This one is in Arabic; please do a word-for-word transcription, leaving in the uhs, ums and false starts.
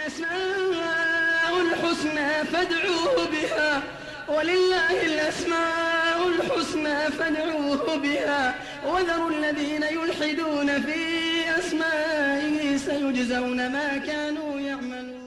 الأسماء الحسنى فادعوه بها ولله الأسماء الحسنى فادعوه بها وذروا الذين يلحدون في أسمائه سيجزون ما كانوا يعملون.